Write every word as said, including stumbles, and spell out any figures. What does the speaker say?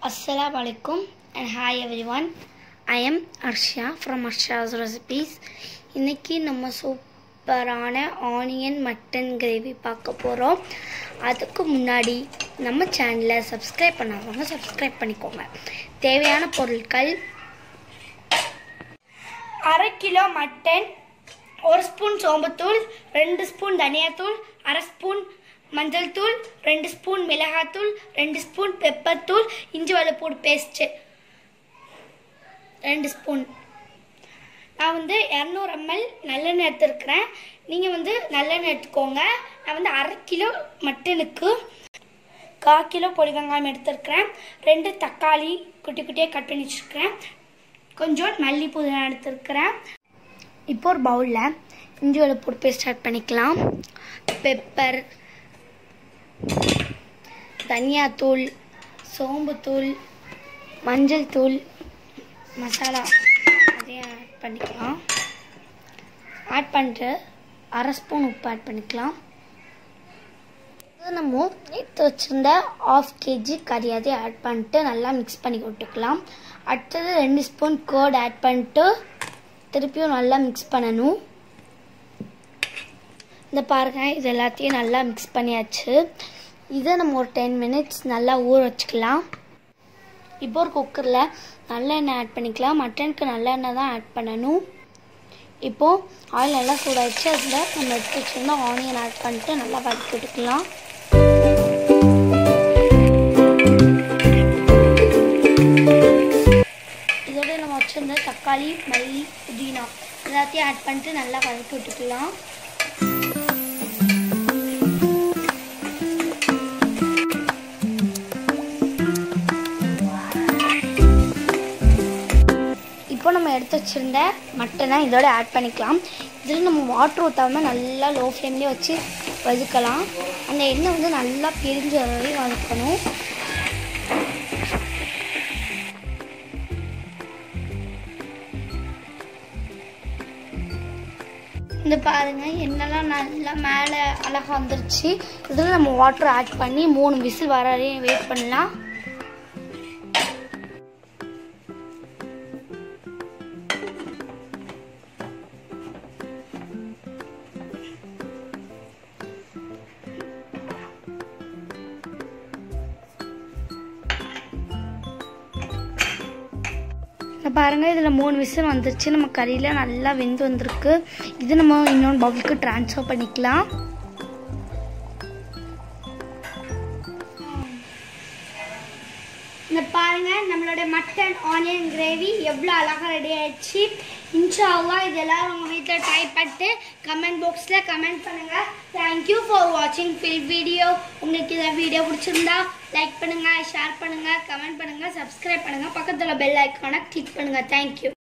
Assalamualaikum and hi everyone. I am Arsha from Arsha's Recipes. இன்னைக்கு நம்ம சூப்பரான onion mutton gravy பார்க்க போறோம். அதுக்கு முன்னாடி நம்ம சேனலை சப்ஸ்கிரைப் பண்ணாதவங்க சப்ஸ்கிரைப் பண்ணிக்கோங்க. தேவையான பொருட்கள் அரை கிலோ மட்டன், ஒரு ஸ்பூன் சோம்புத்தூள், ரெண்டு ஸ்பூன் தனியாத்தூள், அரை ஸ்பூன் மஞ்சள் தூள், ரெண்டு ஸ்பூன் மிளகாத்தூள், ரெண்டு ஸ்பூன் பெப்பர் தூள், இஞ்சி வெள்ளைப்பூடு பேஸ்ட் ரெண்டு ஸ்பூன். நான் வந்து இரநூறு எம்எல் நல்லெண்ணெய் எடுத்துருக்கிறேன். நீங்கள் வந்து நல்லெண்ணெய் எடுத்துக்கோங்க. நான் வந்து அரை கிலோ மட்டனுக்கு கால் கிலோ பொடி வெங்காயம் எடுத்துருக்கிறேன். ரெண்டு தக்காளி குட்டி குட்டியாக கட் பண்ணி வச்சுருக்கிறேன். கொஞ்சம் மல்லி புதினா எடுத்துருக்கிறேன். இப்போ ஒரு பவுலில் இஞ்சி வெள்ளைப்பூடு பேஸ்ட் ஆட் பண்ணிக்கலாம். பெப்பர், தனியாத்தூள், சோம்புத்தூள், மஞ்சள் தூள், மசாலா அதையும் ஆட் பண்ணிக்கலாம். ஆட் பண்ணிட்டு அரை ஸ்பூன் உப்பு ஆட் பண்ணிக்கலாம். நம்ம எடுத்து வச்சுருந்த ஆஃப் கேஜி கறி அதையும் ஆட் பண்ணிட்டு நல்லா மிக்ஸ் பண்ணி விட்டுக்கலாம். அடுத்தது ரெண்டு ஸ்பூன் கர்ட் ஆட் பண்ணிட்டு திருப்பியும் நல்லா மிக்ஸ் பண்ணணும். இந்த பாருங்கள், இது எல்லாத்தையும் நல்லா மிக்ஸ் பண்ணியாச்சு. இதை நம்ம ஒரு டென் மினிட்ஸ் நல்லா ஊற வச்சுக்கலாம். இப்போ ஒரு குக்கரில் நல்லெண்ணெய் ஆட் பண்ணிக்கலாம். மட்டனுக்கு நல்லெண்ணெய் தான் ஆட் பண்ணணும். இப்போது ஆயில் நல்லா சூடாகிடுச்சு. அதில் நம்ம எடுத்து வச்சுருந்தோம் ஆனியன் ஆட் பண்ணிட்டு நல்லா வதக்கி விட்டுக்கலாம். இதோட நம்ம வச்சுருந்த தக்காளி, மல்லி, புதினா எல்லாத்தையும் ஆட் பண்ணிட்டு நல்லா வதக்கி விட்டுக்கலாம். இப்போ நம்ம எடுத்து வச்சுருந்த மட்டனை இதோட ஆட் பண்ணிக்கலாம். இதில் நம்ம வாட்டர் ஊற்றாமல் நல்லா லோ ஃப்ளேம்லேயே வச்சு வதக்கலாம். அந்த எண்ணெய் வந்து நல்லா பிரிஞ்ச வரையும் வதக்கணும். இந்த பாருங்கள், எண்ணெய்லாம் நல்லா மேலே அழகாக வந்துருச்சு. இதில் நம்ம வாட்டர் ஆட் பண்ணி மூணு விசில் வர வரையும் வெயிட் பண்ணலாம். பாருங்கள், இதில் மூணு விசில் வந்துருச்சு. நம்ம கறியில் நல்லா வெந்து வந்திருக்கு. இது நம்ம இன்னொன்று பவுலுக்கு ட்ரான்ஸ்ஃபர் பண்ணிக்கலாம். இந்த பாருங்கள், நம்மளோட மட்டன் ஆனியன் கிரேவி எவ்வளோ அழகாக ரெடி ஆயிடுச்சு. இன்ஷா அல்லாஹ் இது எல்லாரும் உங்கள் வீட்டில் ட்ரை பண்ணிட்டு கமெண்ட் பாக்ஸில் கமெண்ட் பண்ணுங்கள். தேங்க்யூ ஃபார் வாட்சிங் ஃபில் வீடியோ. உங்களுக்கு இந்த வீடியோ பிடிச்சிருந்தா லைக் பண்ணுங்கள், ஷேர் பண்ணுங்கள், கமெண்ட் பண்ணுங்கள், சப்ஸ்கிரைப் பண்ணுங்கள், பக்கத்தில் பெல் ஐக்கானை கிளிக் பண்ணுங்கள். தேங்க்யூ.